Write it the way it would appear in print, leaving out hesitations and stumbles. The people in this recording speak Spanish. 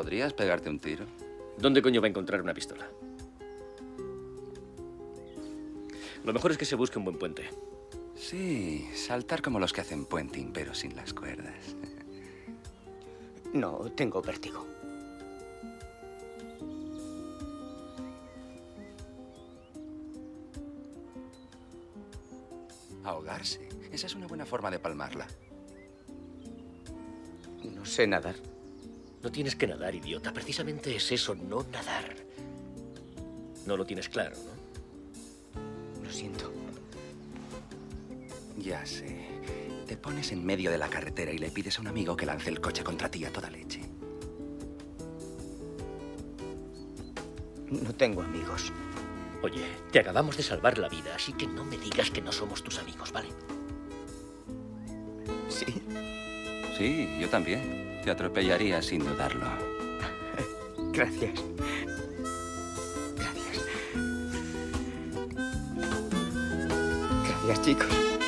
¿Podrías pegarte un tiro? ¿Dónde coño va a encontrar una pistola? Lo mejor es que se busque un buen puente. Sí, saltar como los que hacen puenting, pero sin las cuerdas. No, tengo vértigo. Ahogarse. Esa es una buena forma de palmarla. No sé nadar. No tienes que nadar, idiota. Precisamente es eso, no nadar. No lo tienes claro, ¿no? Lo siento. Ya sé. Te pones en medio de la carretera y le pides a un amigo que lance el coche contra ti a toda leche. No tengo amigos. Oye, te acabamos de salvar la vida, así que no me digas que no somos tus amigos, ¿vale? Sí. Sí, yo también. Te atropellaría sin dudarlo. Gracias. Gracias. Gracias, chicos.